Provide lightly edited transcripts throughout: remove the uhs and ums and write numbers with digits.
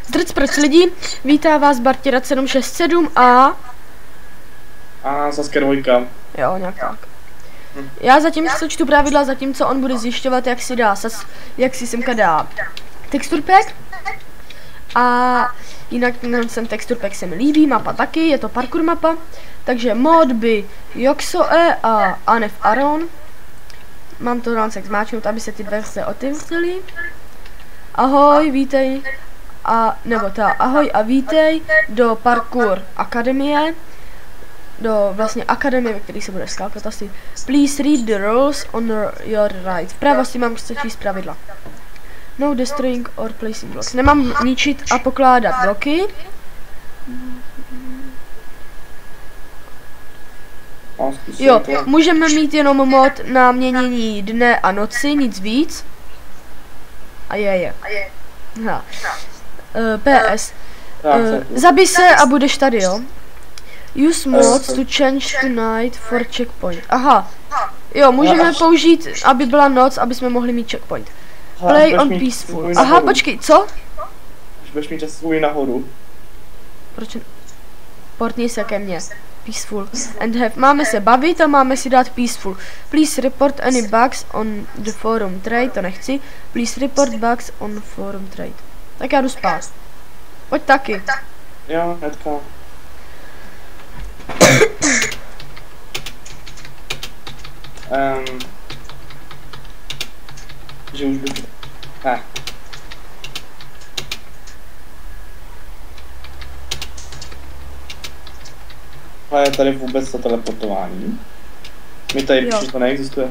Zdrc proč lidi, vítá vás Bartěrat 767 a Saskia 2. Jo, nějak tak. Já zatím čtu pravidla, zatímco on bude zjišťovat, jak si dá, jak si semka dá texture pack. A jinak ten texture pack se mi líbí, mapa taky, je to parkour mapa. Takže mod by Joxoe a Anef Aron. Mám to rád tak zmáčknout, aby se ty dveře otevřely. Ahoj, vítej. Ahoj a vítej do Parkour Akademie. Do vlastně akademie, ve které se bude skákat asi. Please read the rules on your right. Vpravo si mám číst pravidla. No destroying or placing blocks. Nemám ničit a pokládat bloky. Jo, můžeme mít jenom mod na měnění dne a noci, nic víc. A je. PS. Zabij se a budeš tady, jo. Use mods to change to night for checkpoint. Aha. Jo, můžeme použít, aby byla noc, aby jsme mohli mít checkpoint. Play on peaceful. Aha, počkej, co? Budeš mít čas svůj nahoru. Proč? Portni se ke mně. Peaceful. And have. Máme se bavit a máme si dát peaceful. Please report any bugs on the forum trade. To nechci. Please report bugs on forum trade. Tak já jdu spát. Pojď taky. Jo, hnedka. Že už bych... Ale je tady vůbec to teleportování? Mi tady píše, to neexistuje.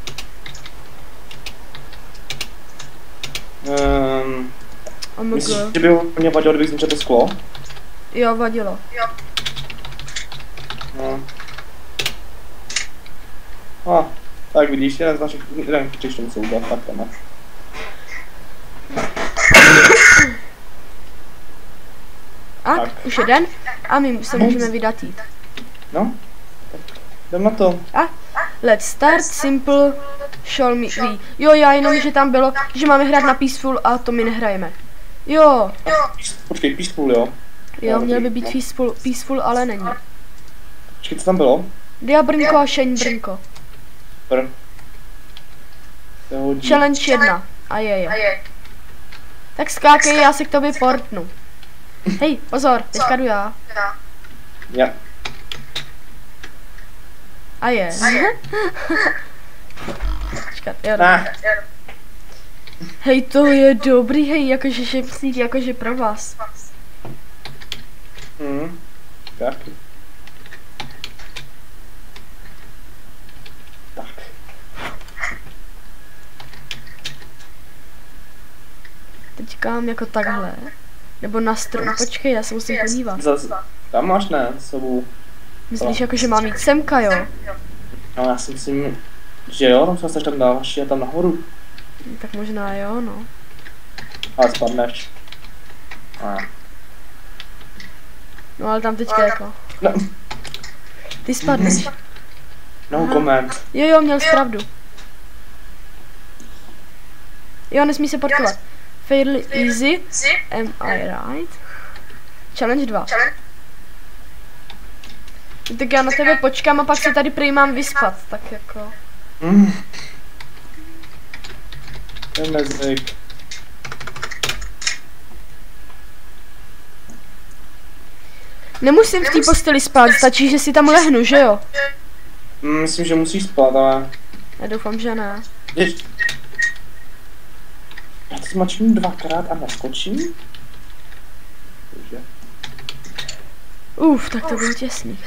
Myslíš, že by mě vadilo, kdybych zničil to sklo? Jo, vadilo. No. Tak vidíš, jeden z našich češtů musel udělat, tak to máš. Tak, už jeden a my se můžeme vydat jít. No, tak jdem na to. Let's start simple, show me we. Jo, já jenom, že tam bylo, že máme hrát na peaceful a to my nehrajeme. Jo. Počkej, peaceful, jo? Jo, měl by být peaceful, ale není. Počkej, co tam bylo? Dia Brnko a Shane Brnko. Challenge 1. A je. Tak skákej, já se k tobě portnu. Hej, pozor, teďka jdu já. Ja. A je. Počkat, jo. Hej, to je dobrý, hej, jakože šepsník, jakože pro vás. Tak. Teďka mám jako takhle. Nebo na strom, počkej, já se musím podívat. Tam máš ne, sobu. Myslíš jako, že mám jít semka, jo? No já si myslím, že jo, tam se tam dáváš, je tam nahoru. Tak možná jo, no. Ale spadneš. No ale tam teďka jako. No. Ty spadneš. No comment. Jo, měl jsi pravdu. Jo, nesmí se portovat. Fairly easy, am I right? Challenge 2. Tak já na tebe počkám a pak se tady prý mám vyspat, tak jako. Jdeme zvyk. Nemusím v té posteli spát, stačí, že si tam lehnu, že jo? Myslím, že musíš spát, ale... Já doufám, že ne. Já to zmačknu dvakrát a naskočím. Tak to bylo těsný.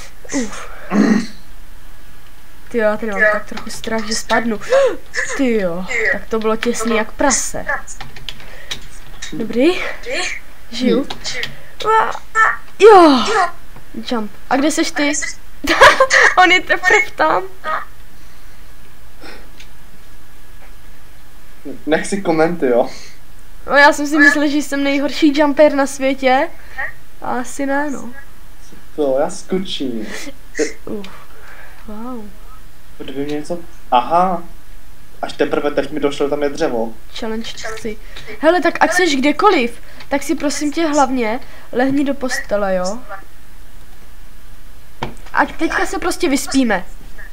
Tyjo, já tady mám tak trochu strach, že spadnu. Tyjo, tak to bylo těsný jak prase. Dobrý? Žiju. Jo! Jump. A kde seš ty? On je teprve tam. Nech si komenty, jo. No já jsem si myslel, že jsem nejhorší jumper na světě. A asi ne, no. To, já skočím. Wow. Kdyby mě něco... Aha. Až teprve teď mi došlo, tam je dřevo. Challenge 3. Hele, tak ať seš kdekoliv. tak si prosím tě hlavně lehni do postele, jo? A teďka se prostě vyspíme.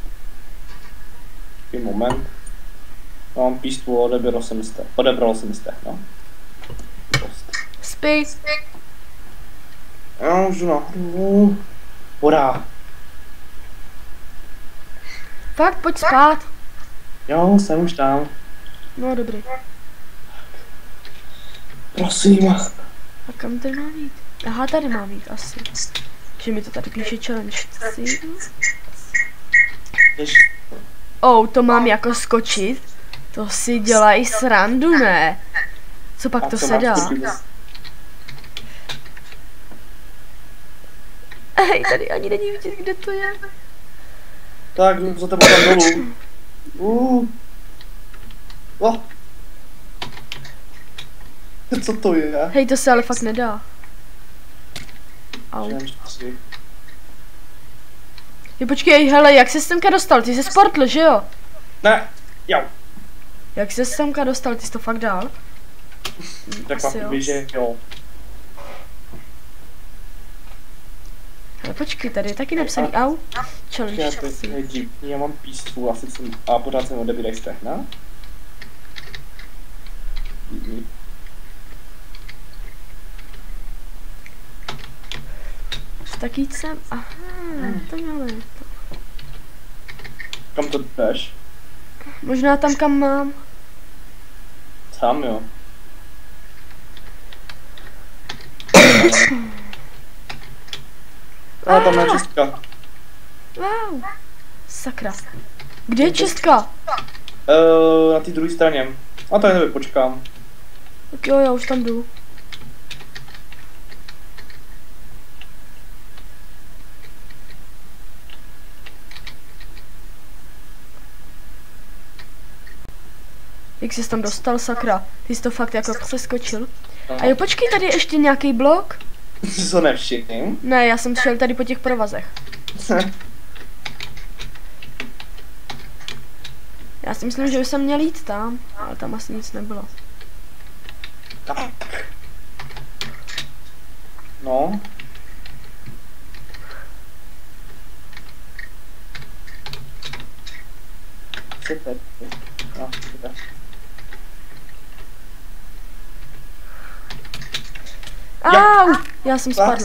Moment. Mám pístvu, odebral jsem jste, no. Spí. Já už nahoru. Voda. Fakt, pojď spát. Jo, jsem už tam. No, dobrý. Prosím. A kam tady mám jít? Aha, tady mám jít asi. Že mi to tady píše challenge. Oh, to mám jako skočit? To si dělají srandu, ne? Co pak to se dá? Hej, tady ani není vidět, kde to je. Tak, jdu za tebou tam dolů. Oh. Co to je? Hej, to se ale fakt nedá. Au. Jo, počkej, hele, jak se semka dostal? Ty jsi sportl, že jo? Ne, jo. Jak se semka dostal? Ty jsi to fakt dal? Tak vám poví, že jo. Ale počkej, tady je taky napsaný au. Challenge. Já mám pístvu a pořád jsem odebírej stehna. Tak jít sem, aha, takhle. Kam to jdeš? Možná tam, kam mám. Tam jo. Ale tam je čistka. Wow. Sakra. Kde je čistka? Na té druhé straně. A to jen počkám. Tak jo, já už tam jdu. Jak jsi tam dostal, sakra? Ty jsi to fakt jako přeskočil. A jo, počkej, tady je ještě nějaký blok? Jsi to nevšiml? Ne, já jsem šel tady po těch provazech. Já si myslím, že už jsem měl jít tam, ale tam asi nic nebylo. Tak. No. Co to je? No, super. Au! Já jsem spadl.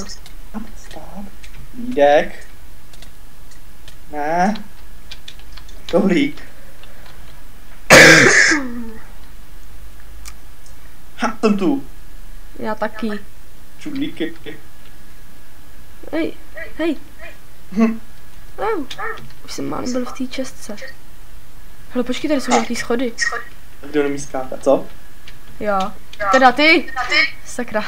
Lídek. Ne. Kohlík. Ha, jsem tu. Já taky. Čudlíky. Hej, hej. Au. Už jsem málem byl v té čestce. Hele, počkej, tady jsou nějaký schody. Kdo nemí skákat, co? Jo. Teda ty! Sakra.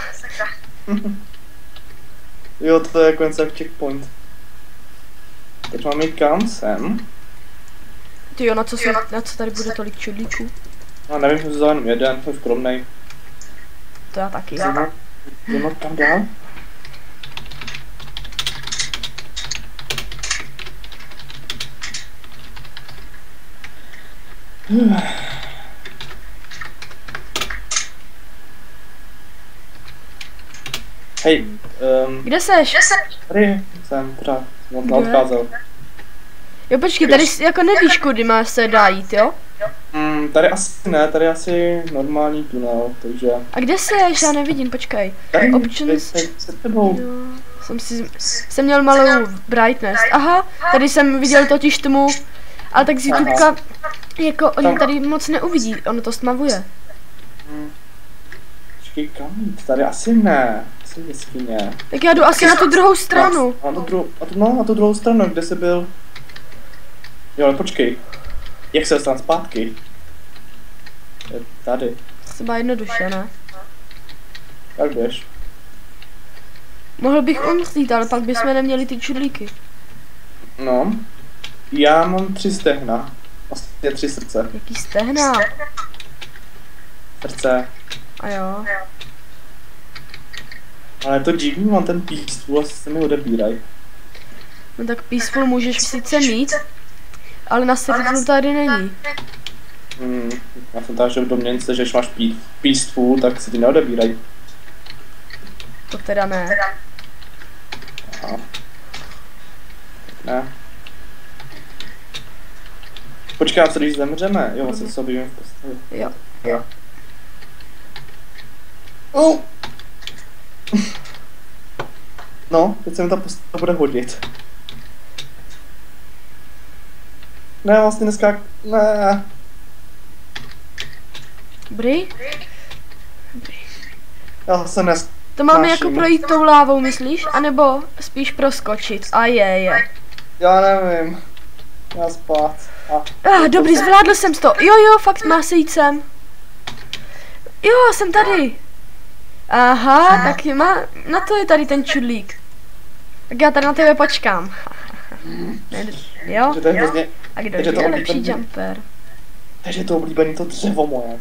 Jo, to je konec jak checkpoint. Teď mám jít kam sem. Ty jo, na co tady bude tolik čudlíků? No nevím, jsem vzal jenom jeden, jsem skromnej. To já taky. Jdeme kam dál? Hej, Kde seš? tady jsem pořád, jsem odcházel. Jo, počkej, tady jako nevíš, kudy má se dá jít, jo? Tady asi ne, tady asi normální tunel, takže... A kde seš? Já nevidím, počkej. Tady, Options... se tebou. Jo, jsem měl malou brightness. Aha, tady jsem viděl totiž tmu. Ale tak z YouTubeka, jako oni tady moc neuvidí, ono to stmavuje. Počkej, kam jít? Tady asi ne. Asi jeskyně. Tak já jdu asi na tu druhou stranu. Na tu druhou stranu, kde jsi byl. Jo, ale počkej. Jak se dostanu zpátky? Je tady. Třeba jednoduše, ne? Tak běž. Mohl bych umřít, ale pak bychom neměli ty čudlíky. No. Já mám 3 stehna. Vlastně 3 srdce. Jaký stehna? Srdce. A jo. Ale to divný, mám ten peaceful, asi se mi odebíraj. No tak peaceful můžeš sice mít, ale na srdcu tady není. Já jsem tady, že v domněnce, že když máš peaceful, tak si ty neodebíraj. To teda ne. Aha. Ne. Počkej, a co když zemřeme? Jo, se sobě v posteli. Jo. Jo. Oh. No, teď se mi ta postava bude hodit. Ne, vlastně dneska... Ne. Dobrý? Já se nes... To máme Máším. jako projít tou lávou, myslíš? A nebo spíš proskočit? A je. Já nevím. Já spát. Dobrý, zvládl jsem to. Jo, fakt má se jít sem. Jo, jsem tady. Aha, tak na to je tady ten čudlík. Tak já tady na tebe počkám. Jo? Takže to je hrozně... A kdo takže to je lepší oblíbený- jumper? Takže to oblíbený to dřevo moje.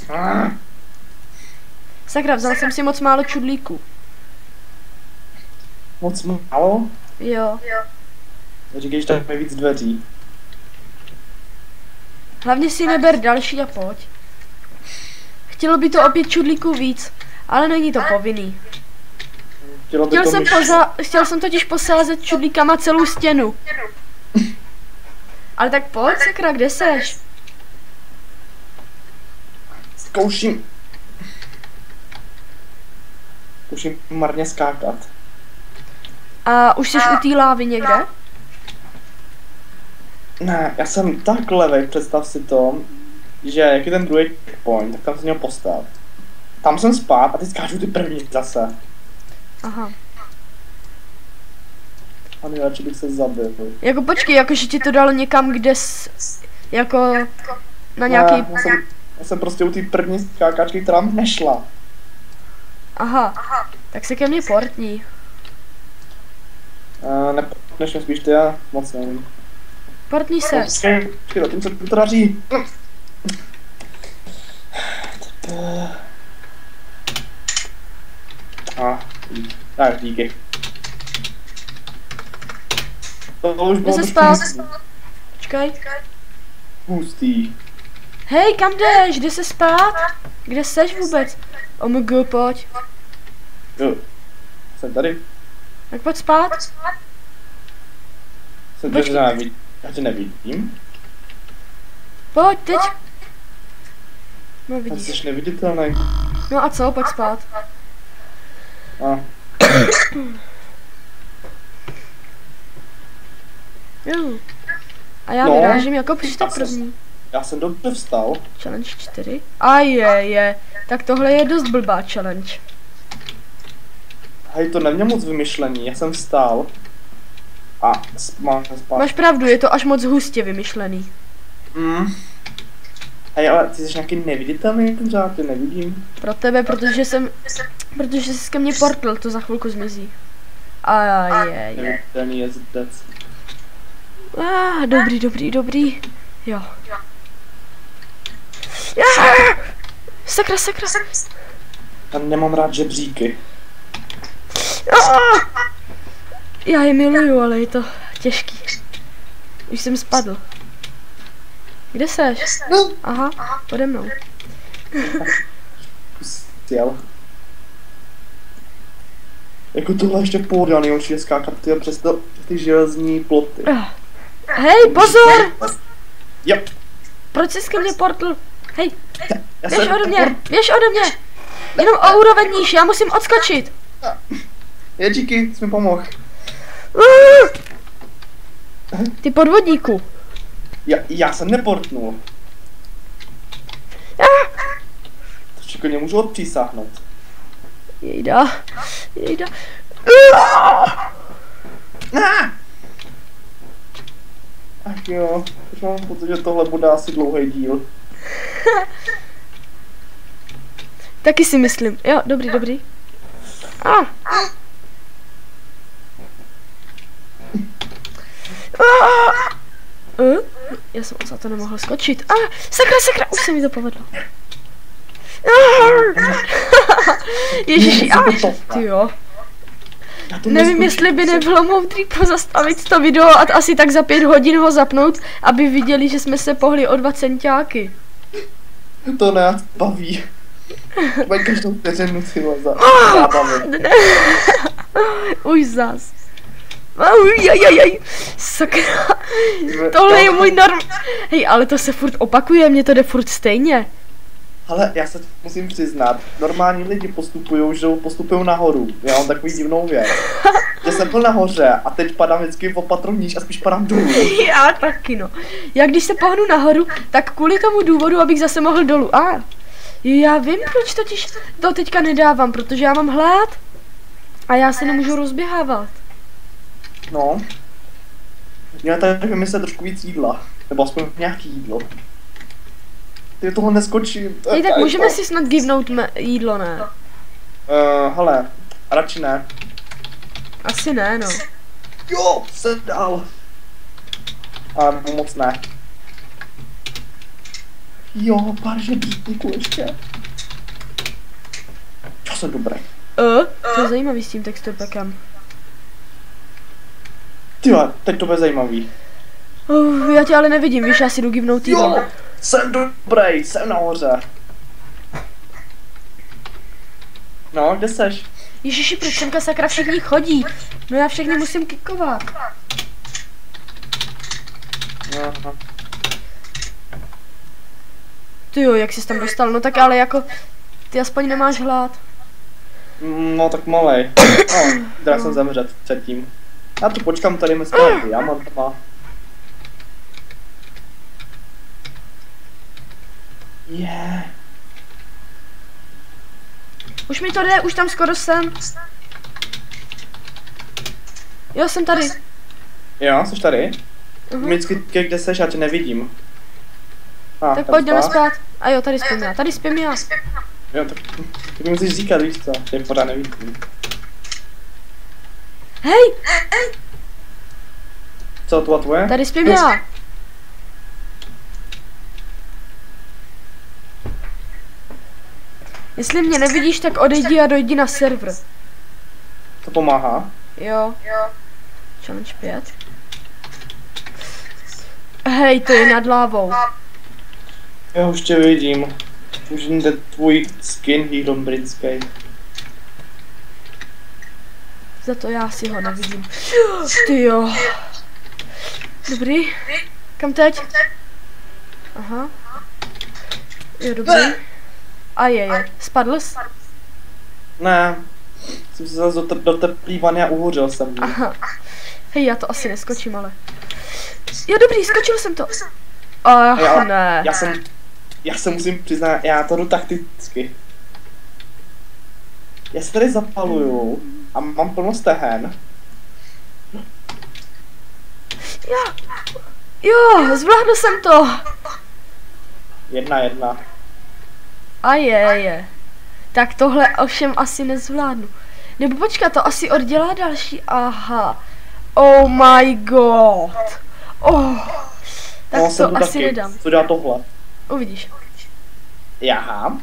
Sakra, vzal jsem si moc málo čudlíků. Moc málo? Jo. Říkej, že tam je víc dveří. Hlavně si neber další a pojď. Chtělo by to opět čudlíků víc, ale není to povinný. Chtěl jsem totiž posázet čudlíkama celou stěnu. Ale tak pojď, sakra, kde seš? Zkouším marně skákat. A už jsi u té lávy někde? Ne, já jsem tak levej, představ si to, že jak je ten druhý checkpoint, tak tam jsem měl postav. Tam jsem spát a teď skáču ty první zase. Aha. A nejradši bych se zabil. Jako počkej, jakože ti to dalo někam, kde jako na nějaký... Ne, já jsem prostě u té první skákačky, která mi nešla. Aha, tak se ke mně portní. Než mě spíš ty, já moc nevím. Portní se. Počkej, zatím se to daří. Tak, díky. To už bylo Jde se spát. Počkej. Hustý. Hej, kam jdeš? Jde se spát? Kde seš vůbec? OMG, pojď. Jo. Jsem tady. Tak pojď spát. Jsem tady, já tě nevidím. Pojď, teď. No Já vidíš. jsi neviditelný. No a co, pojď spát. A. Jo. A já No. vyrážím jako příště první. Já jsem dobře vstal. Challenge 4. A je. Tak tohle je dost blbá challenge. Hej, to neměl moc vymyšlení, já jsem vstal. A mám spát. Máš pravdu, je to až moc hustě vymyšlený. Hej, ale ty jsi nějaký neviditelný, ten řád, ty nevidím. Pro tebe, protože jsi ke mně portl, to za chvilku zmizí. A je. Neviditelný jezdec. Dobrý. Jo. Sakra. Já nemám rád žebříky. Já je miluju, ale je to těžký. Už jsem spadl. Kde seš? Aha, pode mnou. Jel. Jako tohle ještě pohodlná, nejlepší je skákat přes ty železní ploty. Hej, pozor! Jo. Proč jsi ke mně portl? Hej, Já běž jsem ode mě! Jenom o úroveň níž, já musím odskočit. Je, díky, jsi mi pomohl. Ty podvodníku. Já jsem neportnul. To šikovně můžu odpřísáhnout. Jejda. Ach jo, už mám pocit, že tohle bude asi dlouhý díl. Taky si myslím. Jo, dobrý. Já jsem za to nemohl skočit. Sakra, už se mi to povedlo. Ježiši, ty jo. Nevím, jestli by nebylo moudrý pozastavit to video a asi tak za 5 hodin ho zapnout, aby viděli, že jsme se pohli o 2 centiáky. To nás baví. Mají každou vteřinu ty vole za zábavy. Už zas. Ujajajaj. Sakra. Tohle je můj norm. Hej, ale to se furt opakuje, mně to jde furt stejně. Ale já se musím přiznat, normální lidi postupují nahoru. Já mám takový divnou věc. Že jsem byl nahoře a teď padám vždycky o patro níž a spíš padám dolů. Já taky no. Já když se pohnu nahoru, tak kvůli tomu důvodu, abych zase mohl dolů. Já vím, proč totiž to teďka nedávám, protože já mám hlad. A já se nemůžu rozběhávat. No. Měla tady vymyslet trošku víc jídla. Nebo aspoň nějaký jídlo. Ty toho neskočím. Hej, tak můžeme si snad givnout jídlo, ne? Hele, radši ne. Asi ne, no. Jo, jsem dál. Ale moc ne. Jo, pár žebříků ještě. Já jsem dobrý. To je zajímavý s tím texturpackem. Tyhle, teď to bude zajímavý. Já tě ale nevidím, víš, já si jdu givnout jídlo. Jo, jsem dobrý, jsem nahoře. No, kde seš? Ježiši, proč semka sakra všichni chodí? No já všechny musím kikovat. Aha. Ty jo, jak jsi tam dostal, no tak ale jako, ty aspoň nemáš hlad. No tak malej. No, teda jsem zemřet předtím. Já tu počkám tady mezi diamantama. Yeah. Už mi to jde, už tam skoro jsem. Jo, jsem tady. Jo, jsi tady? Vždycky, kde seš, já tě nevidím. Tak pojď, jdeme spát. A jo, tady spím já. Jo, tak mi musíš říkat, víš co, tě pořád nevidím. Hej! Co, to tvoje? Tady spím já. Jestli mě nevidíš, tak odejdi a dojdi na server. To pomáhá? Jo. Challenge 5. Hej, to je nad lávou. Já už tě vidím. Už jde tvůj skin herobrická. Za to já si ho nevidím. Ty jo. Dobrý. Kam teď? Aha. Jo, dobrý. A je. Spadl jsi? Ne. Jsem se zase do teplý vany a uhořel jsem. Aha. Hej, já to asi neskočím, ale. Jo, dobrý, skočil jsem to. Ach, ne. Já se musím přiznat, já to jdu takticky. Já se tady zapaluju a mám plno stehen. Jo, zvládl jsem to. 1-1. A je. Tak tohle ovšem asi nezvládnu. Nebo počkat, to asi oddělá další. Aha. Oh my god. Tak no, to asi taky nedám. Co dělá tohle? Uvidíš. Já?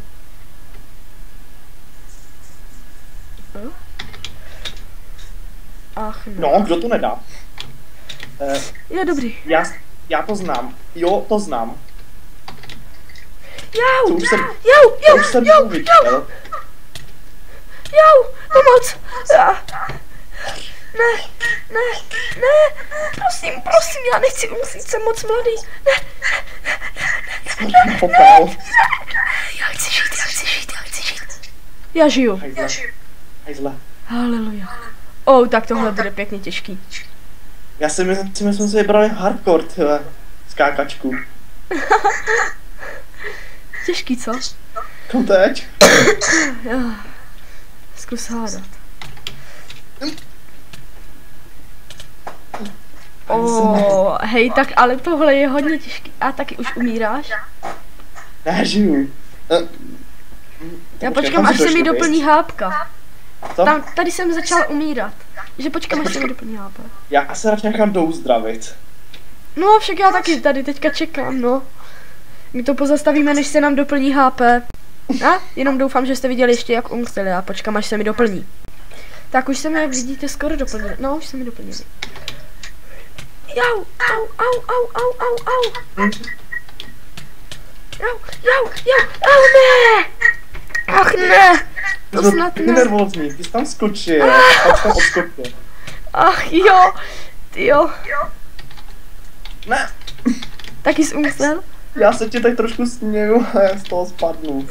Ach no, kdo to nedá? Je dobrý. Já to znám. Jo, to znám. Jau, pomoc. Ne, prosím, já nechci umřít, jsem moc mladý. Ne. Já chci žít. Já žiju. Hejzle. Haleluja. Tak tohle bude pěkně těžký. Já si myslím, že jsme si vybrali hardcore, tyhle, skákačku. Těžký, co? Kam teď? Zkus hádat. Hej, tak ale tohle je hodně těžký. A taky už umíráš? Ne, žiju. Já počkám, až se mi doplní hápka. Tady jsem začal umírat. Že počkám, až se mi doplní hápka. Já se radši nechám douzdravit. No, však já taky tady teďka čekám, no. My to pozastavíme, než se nám doplní HP. Jenom doufám, že jste viděli ještě, jak umřeli. Já počkám, až se mi doplní. Tak už se mi, jak vidíte, skoro doplnili. No, už se mi doplnili. Jau, au, ne! Ach ne, to snad Ty ne. nervózní, ty jsi tam skočil, pak jsi tam odskočil. Ach jo, tyjo. Ne, Taky jsi umřel? já se ti tak trošku směju a já z toho spadnu.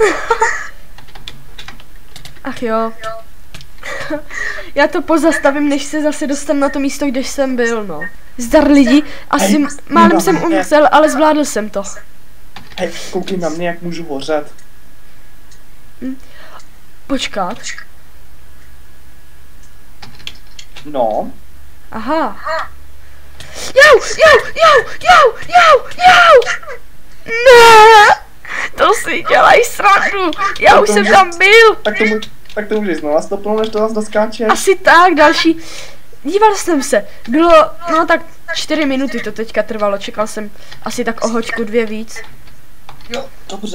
Ach jo. Já to pozastavím, než se zase dostanu na to místo, kde jsem byl, no. Zdar lidi, asi Hej, málem jsem umřel, ale zvládl jsem to. Hej, koukej na mě, jak můžu hořet. Počkat. No, Aha. Jau, jau, jau, jau, jau, jau. Ne, to si dělaj srandu. Já už jsem tam byl. tak to můžeš znova stopnout, než to zase doskáčeš. Asi tak, další. Díval jsem se, bylo, no tak 4 minuty to teďka trvalo, čekal jsem asi tak o hoďku 2 víc. Jo, dobře.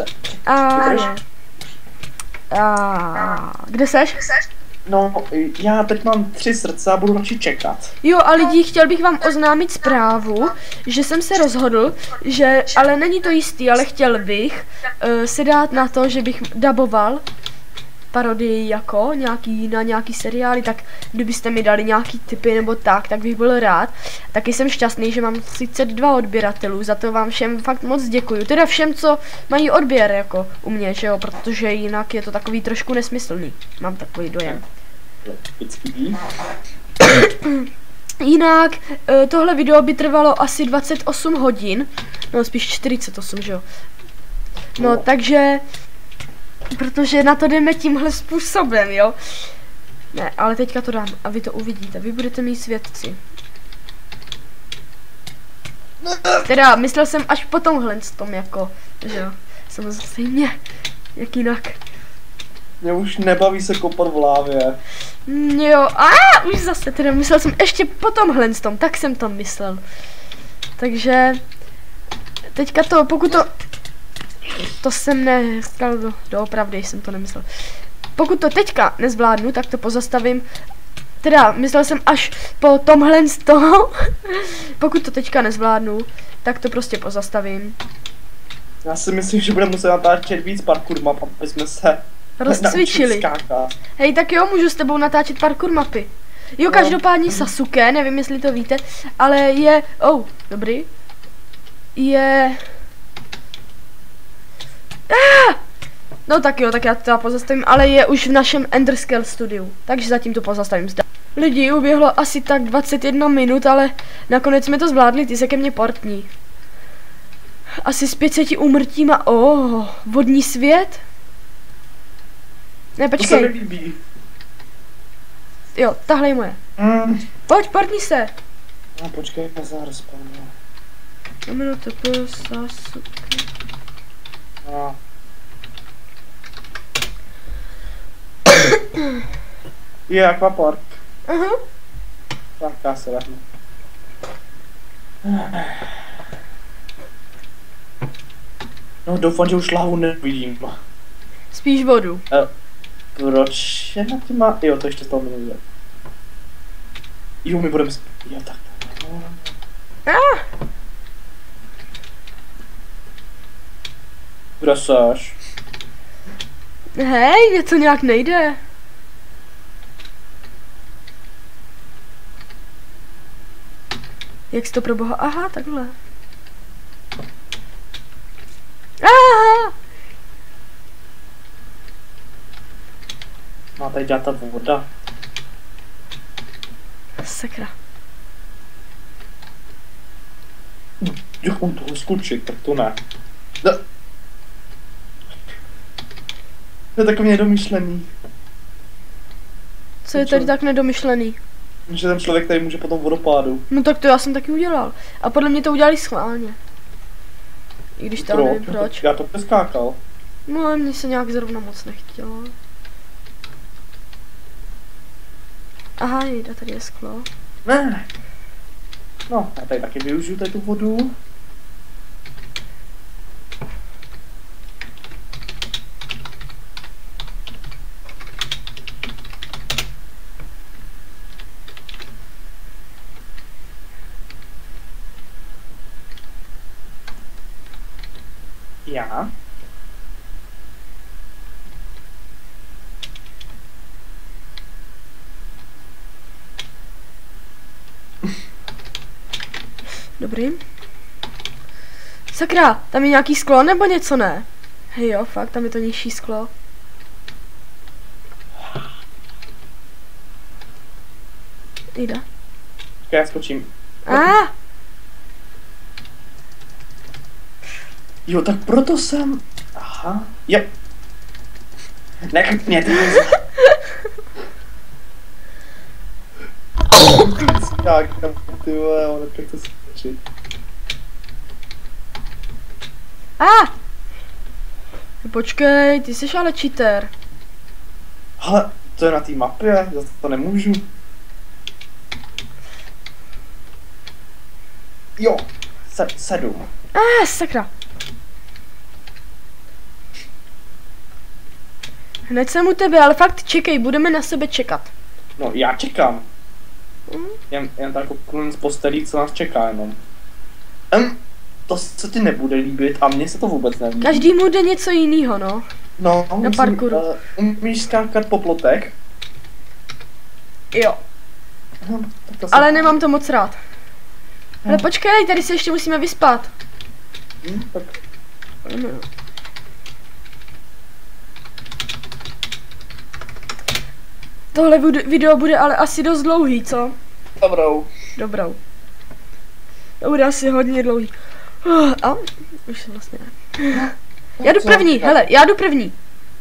Kde seš? No, já teď mám 3 srdce a budu radši čekat. Jo, a lidi, chtěl bych vám oznámit zprávu, že jsem se rozhodl, že, ale není to jistý, ale chtěl bych se dát na to, že bych daboval parodii jako na nějaký seriály, tak kdybyste mi dali nějaký tipy nebo tak bych byl rád. Taky jsem šťastný, že mám 32 odběratelů, za to vám všem fakt moc děkuju. Teda všem, co mají odběr jako u mě, že jo, protože jinak je to takový trošku nesmyslný. Mám takový dojem. Jinak tohle video by trvalo asi 28 hodin, no spíš 48, že jo. No takže, protože na to jdeme tímhle způsobem, jo. Ne, ale teďka to dám a vy to uvidíte, vy budete mít svědci. Teda, myslel jsem až po tomhle tom, jako, že jo, samozřejmě, jak jinak. Mě už nebaví se kopat v lávě. Jo, už zase, teda myslel jsem ještě po tomhle tom, tak jsem to myslel. Takže, teďka to, pokud to jsem nechal doopravdy, jsem to nemyslel. Pokud to teďka nezvládnu, tak to pozastavím. Teda, myslel jsem až po tomhle z toho. Pokud to teďka nezvládnu, tak to prostě pozastavím. Já si myslím, že budeme muset natáčet víc parkour map, aby jsme se rozcvičili. Hej, tak jo, můžu s tebou natáčet parkour mapy. Jo, každopádně Sasuke, nevím, jestli to víte, ale je, dobrý, je... No tak jo, tak já to pozastavím, ale je už v našem Enderscale studiu, takže zatím to pozastavím zde. Lidi, uběhlo asi tak 21 minut, ale nakonec jsme to zvládli, ty se ke mně portní. Asi s 500 úmrtíma, vodní svět? Ne, počkej. To se mi líbí. Jo, tahle je moje. Pojď, portní se. No počkej, já se rozpomněl. Minutu Sasuke. Je akvapark. Aha. Tak já se vrátím. No doufám, že už lávu nevidím. Spíš vodu. Proč je na tím má... Jo, to ještě z toho minulé. Jo, my budeme... Jo, tak. Kde seš? Hej, je to nějak nejde. Jak jsi to pro boha? Aha, takhle. Aha! No a tady dělá ta voda. Sakra. Jak mám toho skočit, tak to ne. No. To je takový nedomyšlený. Co je tady tak nedomyšlený? Že ten člověk tady může potom vodopádu. No tak to já jsem taky udělal. A podle mě to udělali schválně. I když to nevím proč. Já to přeskákal. No ale mně se nějak zrovna moc nechtělo. Aha, jde, tady je sklo. Ne. No, já tady taky využiju tady tu vodu. Já. Dobrý. Sakra, tam je nějaký sklo nebo něco, ne? Hej jo, fakt, tam je to nižší sklo. Jde. Já skočím. Jo, tak proto jsem... Aha, jo. Ne, ty tak, ty vole, on nechce skočit. Počkej, ty jsi ale cheater. Ale to je na té mapě, za to nemůžu. Jo, 7. Sakra. Hned jsem u tebe, ale fakt čekej, budeme na sebe čekat. No, já čekám. Jen tak kouknu z postelí, co nás čeká jenom. To se ti nebude líbit a mně se to vůbec nelíbí. Každému jde něco jiného, no. No, na parkouru. Umíš skákat po plotech? Jo. Ale nemám to moc rád. Ale počkej, tady se ještě musíme vyspat. Tak. No. Tohle video bude ale asi dost dlouhý, co? Dobrou. To bude asi hodně dlouhý. A už se vlastně ne. Já jdu první, hele, já jdu první.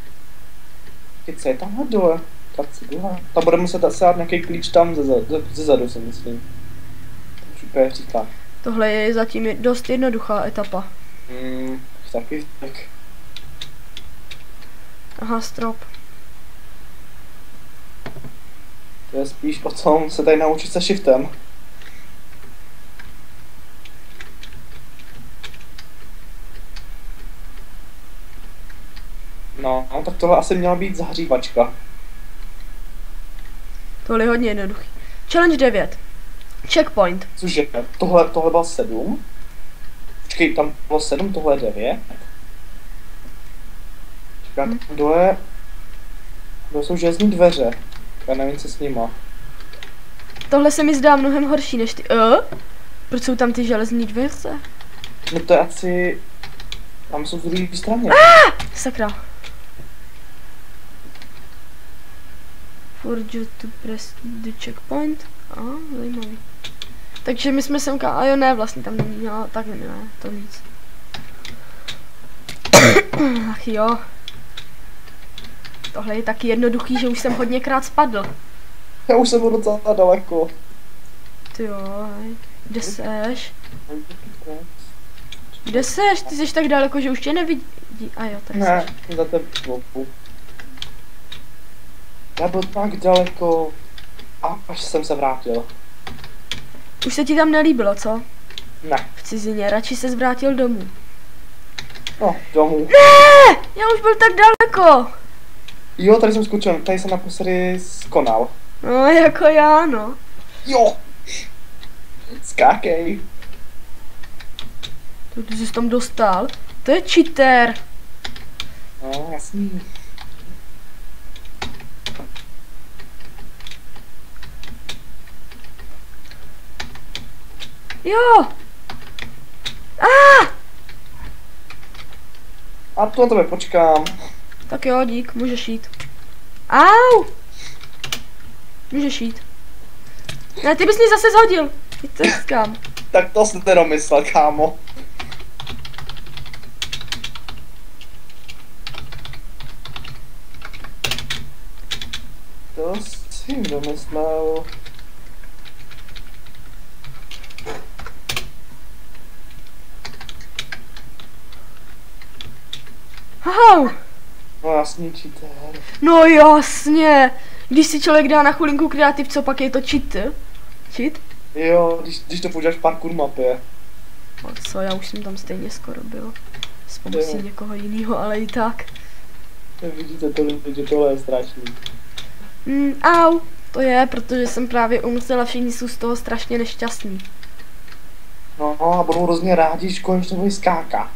Co je tamhle dole? Tam bude muset asi dát nějaký klíč tam zezadu, si myslím. Super říká. Tohle je zatím dost jednoduchá etapa. Taky tak. Aha, strop. To je spíš o tom se tady naučit se shiftem. No, tak tohle asi měla být zahřívačka. Tohle je hodně jednoduchý. Challenge 9. Checkpoint. Cože, tohle bylo 7? Počkej, tam bylo 7, tohle je 9. Čekám, dole jsou železní dveře. Já nevím, co s nima. Tohle se mi zdá mnohem horší než ty. Proč jsou tam ty železní dveře? No to je asi... Tam jsou z druhé straně. Sakra. Forge to press the checkpoint. Zajímavý. Takže my jsme semka, a jo ne, vlastně tam není, no, tak ne, to nic. Ach jo. Tohle je taky jednoduchý, že už jsem hodněkrát spadl. Já už jsem byl docela daleko. Ty jo, kde seš? Kde seš? Ty jsi tak daleko, že už tě nevidí. A jo, tady ne, seš. Za tebou. Já byl tak daleko. A až jsem se vrátil. Už se ti tam nelíbilo, co? Ne. V cizině, radši se zvrátil domů. No, domů. Ne! Já už byl tak daleko. Jo, tady jsem skočil, tady jsem naposledy skonal. No, jako já, no. Jo! Skákej. Ty jsi tam dostal? To je cheater. No, jasný. Jo! A tu na tebe počkám. Tak jo, dík, můžeš jít. Au! Můžeš jít. Ne, ty bys mě zase zhodil. Teď to říkám. Tak to jsem teda myslel, kámo. To si domyslel. Ahau! No jasný cheater. No jasně. Když si člověk dá na chvilinku kreativ, co pak je to cheat? Cheat? Jo, když to používáš v parkour mapě. No co, já už jsem tam stejně skoro byl. S pomocí někoho jiného, ale i tak. Vidíte to, že tohle je strašný. Au! To je, protože jsem právě umřela, všichni jsou z toho strašně nešťastní. No a budou hrozně rádi, že konečně budou skákat.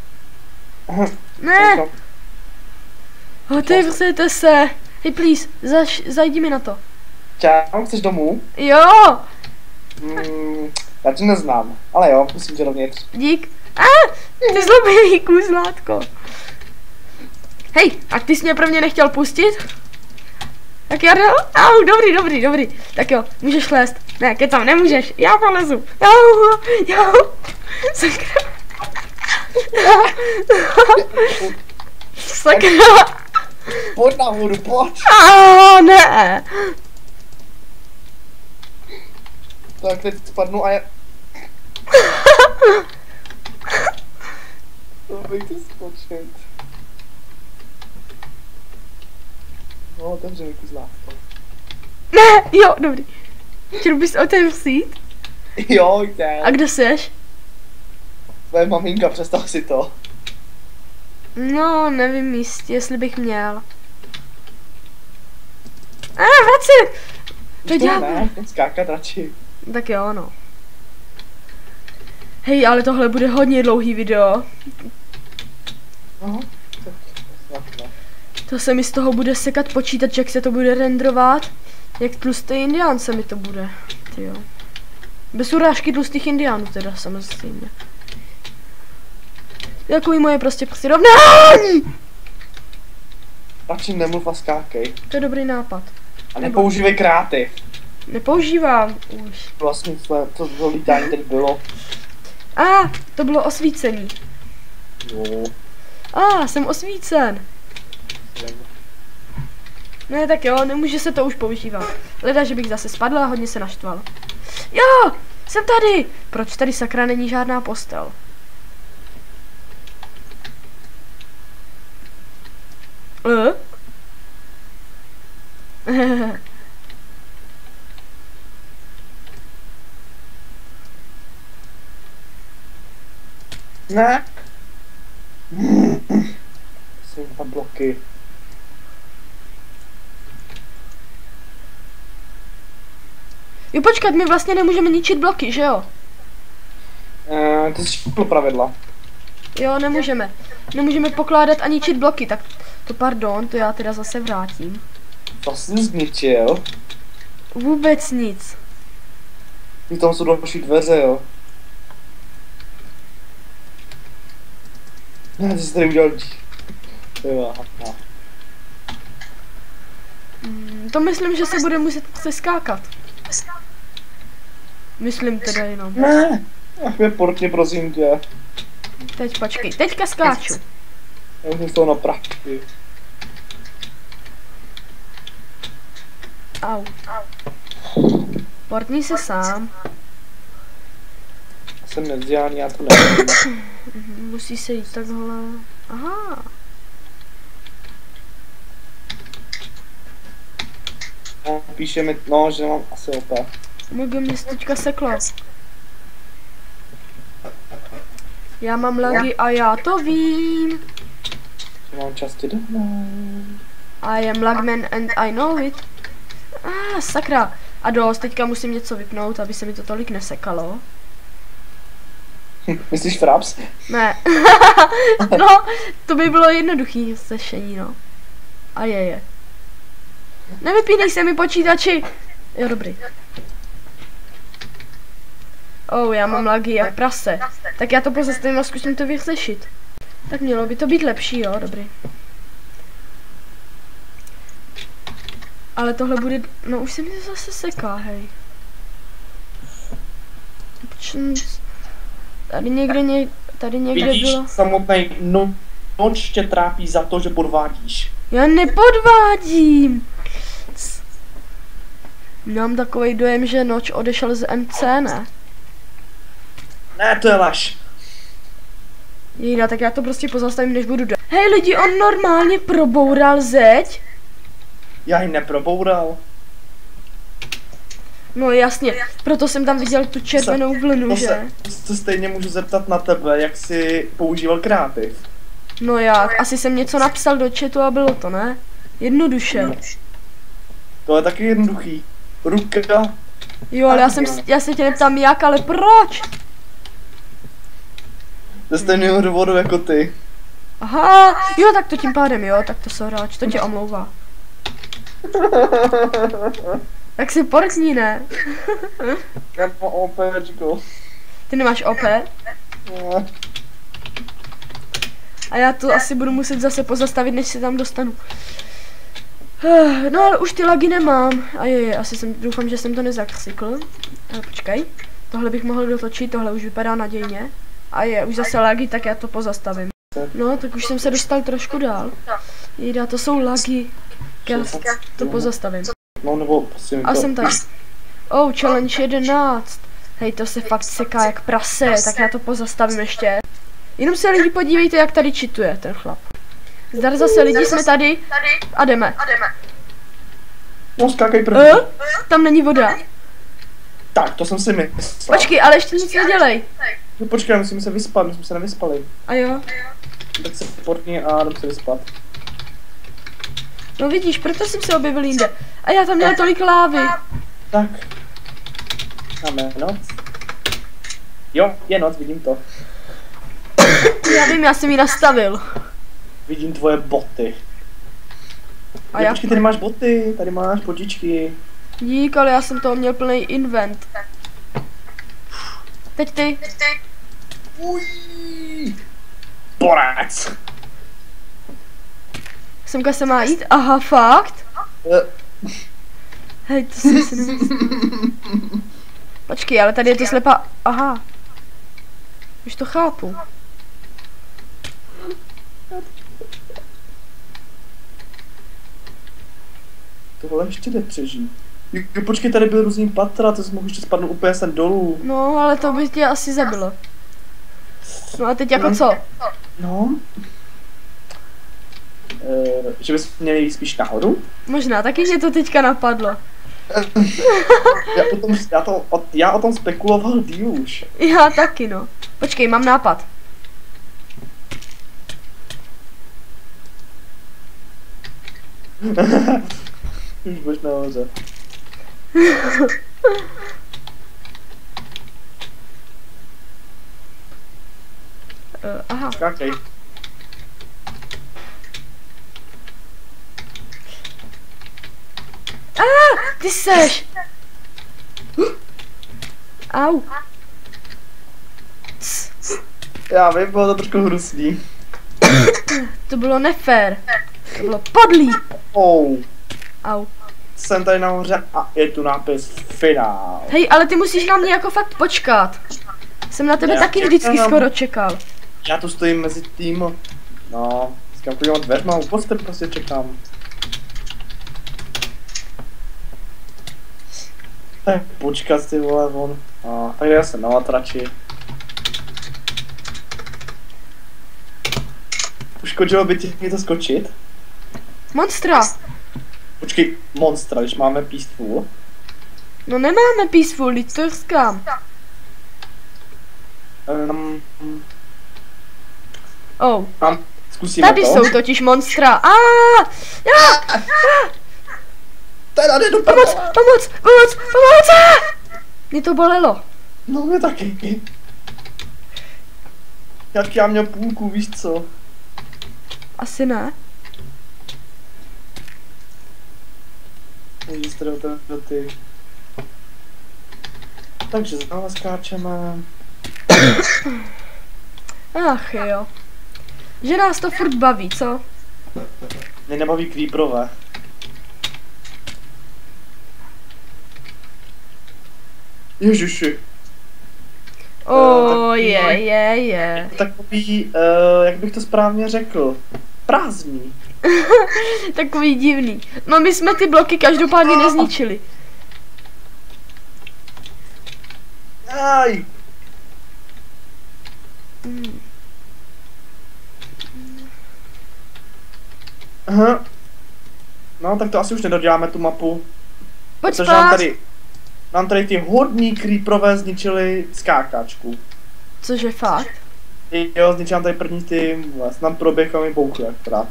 Ne! Otevřete se! Hej, please, zajdi mi na to. Čau, chceš domů? Jo! Já tě neznám, ale jo, musím tě dovnitř. Dík. Ty zloběný kůzlátko. Hej, a ty jsi mě prvně nechtěl pustit? Tak já jdu. Au, dobrý. Tak jo, můžeš lézt. Ne, kecam, nemůžeš. Já polezu. Jo. Sakra. Sakra. Pojď nahoru, pojď. Ne. Tak teď spadnu a já... To bych to skočit. No, otevře mi kuzlátko. Ne, jo, dobrý. Chtěl bys otevřít? Jo, jde. A kde seš? Tvoje maminka, představ si to. No, nevím jistě, jestli bych měl. Vraci! To dělám. Ne, skákat radši. Tak jo, no. Hej, ale tohle bude hodně dlouhý video. Aha, tak To se mi z toho bude sekat počítač, jak se to bude renderovat. Jak tlustý indián se mi to bude. Tyjo. Bez urážky tlustých indiánů teda, samozřejmě. Takový moje prostě přirovnání! Radši nemluv a skákej. To je dobrý nápad. A nepoužívej kráty. Nepoužívám už. Vlastně to lítání teď bylo. To bylo osvícení. Jo. Jsem osvícen. Ne, tak jo, nemůže se to už používat. Leda, že bych zase spadla a hodně se naštval. Jo, jsem tady. Proč tady sakra není žádná postel? Ne. Jsou tam bloky. Jo, počkat, my vlastně nemůžeme ničit bloky, že jo? Ty jsi špl pravidla. Jo, nemůžeme. Nemůžeme pokládat a ničit bloky, tak to pardon, to já teda zase vrátím. Co jsi zničil? Vůbec nic. I tam jsou další dveře, jo. Ne, ty jsi tady udělal jo, aha. To myslím, že se bude muset seskákat. Myslím teda jenom. Ne, ach mě portně, prosím tě. Teď počkej, teďka skáču. Já už z toho napravky. Au. Portni se sám. Jsem nezdělaný, já to nevím. Musí se jít takhle. Aha. Píše mi, no, že mám asi opět. Můj městečka seklo. Já mám lagy a já to vím. Mám čas dohnat. I am lagman and I know it. Sakra. A dost, teďka musím něco vypnout, aby se mi to tolik nesekalo. Myslíš fraps? Ne. No, to by bylo jednoduchý sešení, no. A je. Nevypínej se mi počítači. Jo, dobrý. Já mám lagy jak prase. Tak já to pozastavím a zkusím to vyřešit. Tak mělo by to být lepší, jo, dobrý. Ale tohle bude, no už se mi to zase seká, hej. Tady někde Vidíš, bylo. samotný noč tě trápí za to, že podvádíš. Já nepodvádím. Mám takový dojem, že Noč odešel z MC, ne? Ne, to je laž. Jejda, tak já to prostě pozastavím, než budu Hej lidi, on normálně proboural zeď? Já ji neproboural. No jasně, proto jsem tam viděl tu červenou vlnu, že? To stejně můžu zeptat na tebe, jak jsi používal kreativ. No jak, asi jsem něco napsal do chatu a bylo to, ne? Jednoduše. To je taky jednoduchý. Ruka. Jo, ale já se tě neptám jak, ale proč? Ze stejného důvodu jako ty. Aha, jo, tak to tím pádem, jo, tak to soráč, to tě omlouvá. Tak si portní, ne? Já mám OPčko. Ty nemáš OP? No. A já to asi budu muset zase pozastavit, než se tam dostanu. No ale už ty lagy nemám. A asi doufám, že jsem to nezakřikl. Počkej, tohle bych mohl dotočit, tohle už vypadá nadějně. A už zase lagy, tak já to pozastavím. No, tak už jsem se dostal trošku dál. Jejda, to jsou lagy. Já to pozastavím. No nebo prostě A jsem tady. Oh, challenge 11. Hej, to se fakt seká jak prase, tak já to pozastavím ještě. Jenom se lidi podívejte, jak tady čituje ten chlap. Zdar zase lidi, jsme tady a jdeme. No skákej první. Tam není voda. Tak, to jsem si myslel. Počkej, ale ještě nic nedělej. No počkej, musíme se vyspat, my jsme se nevyspali. A jo. Tak se portni a jdem se vyspat. No vidíš, proto jsem se objevil jinde. A já tam měl tolik lávy. Tak. Máme noc. Jo, je noc, vidím to. Já vím, já jsem ji nastavil. Vidím tvoje boty. A já... Počkej, tady máš boty, tady máš botičky. Dík, ale já jsem toho měl plný invent. Teď ty. Uj. Borec. Semka se má jít? Aha, fakt? Hej, to jsem si nemyslel. Počkej, ale tady je to slepá... Aha. Už to chápu. Tohle ještě nepřeží. Jo, počkej, tady byl různý patra, to jsi mohl ještě spadnout úplně sem dolů. No, ale to by tě asi zabilo. No a teď jako co? No. Že bys měli jít spíš nahoru? Možná, taky mě to teďka napadlo. Já o tom spekuloval díl už. Já taky, no. Počkej, mám nápad. Už budeš nahoře. Aha. Skákej. Ty seš! Au. Já vím, bylo to trošku hrusný. To bylo nefér. To bylo podlý. Oh. Au. Jsem tady nahoře a je tu nápis finál. Hej, ale ty musíš na mě jako fakt počkat. Jsem na tebe taky vždycky skoro čekal. Já tu stojím mezi tím. No, skákuju dveřma, uprostřed prostě čekám. Tak počkat ty vole von. Tak já se na latrači. Uškodilo by ti mě to skočit? Monstra. Počkej, monstra, když máme peaceful. No nemáme peaceful, teď to říkám. Oh. Zkusíme tady to. jsou totiž monstra. Teda jde do Pomoc! Mě to bolelo. No mě taky. Jak já měl půlku, víš co? Asi ne. Ty. Takže znovu skáčeme. Ach jo. Že nás to furt baví, co? Mě nebaví creeperové. Ježiši. Je. Takový, jak bych to správně řekl, prázdný. Takový divný. No my jsme ty bloky každopádně nezničili. Aj. Aha. No tak to asi už nedoděláme tu mapu. Pojď Protože nám tady ty hodní creeperové zničili skákačku. Cože fakt? Jo, zničil nám tady první tým, vlastně nám proběh a mi bouchl akorát.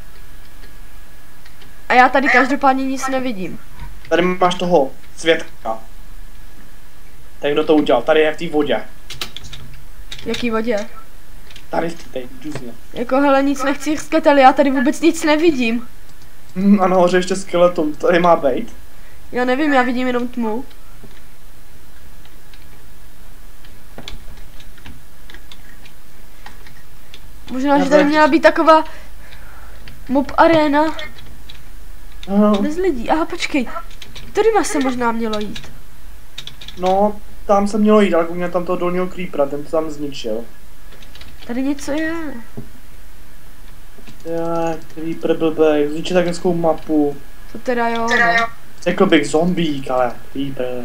A já tady každopádně nic nevidím. Tady máš toho světka. Tak kdo to udělal? Tady je v té vodě. V jaký vodě? Tady v té džuzně. Jako hele, nic nechci říkat, ale já tady vůbec nic nevidím. A nahoře ještě skeleton, tady má bejt. Já nevím, já vidím jenom tmu. Možná, že tady měla být taková mob arena. Bez lidí. Aha, počkej. Kterýma se možná mělo jít? No, tam se mělo jít, ale měl tam toho dolního creepera, ten to tam zničil. Tady něco je. Creeper blbej, zničil tak hezkou mapu. To teda jo. Řekl bych zombík, ale creeper.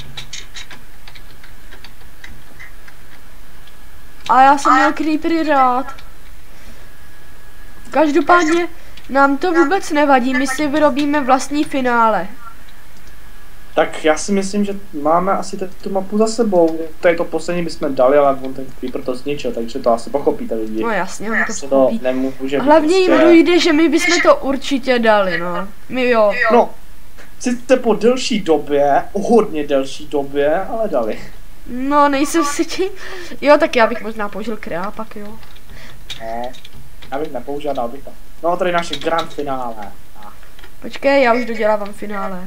A já jsem měl creepery rád. Každopádně nám to vůbec nevadí, my si vyrobíme vlastní finále. Tak já si myslím, že máme asi tu mapu za sebou. To je to poslední bychom dali, ale on ten creeper to zničil, takže to asi pochopíte lidi. No jasně, on to pochopí. Hlavně jim dojde, že my bychom to určitě dali, no. My jo. No, sice po delší době, hodně delší době, ale dali. No, nejsem si tím. Jo, tak já bych možná použil kreápak, jo. No, já bych nepoužil, dal bych to. No, tady naše grand finále. Počkej, já už dodělávám finále.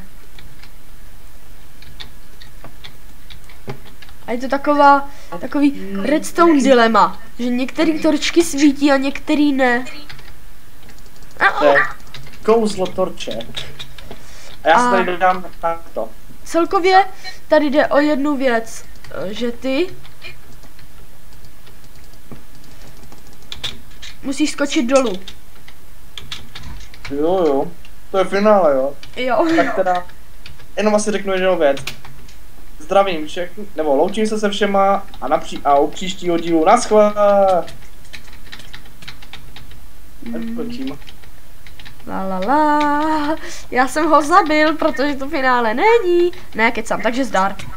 A je to takový redstone dilema, že některé torčky svítí a některý ne. To je kouzlo torček. A já se tady dám takto. Celkově tady jde o jednu věc, že ty musíš skočit dolů. Jo, to je finále, jo. Jo. Tak teda, jenom asi řeknu jednou věc. Zdravím všechny, nebo loučím se všema a u příštího dílu naschle. Končím. La. Já jsem ho zabil, protože to finále není. Ne, kecám, takže zdar.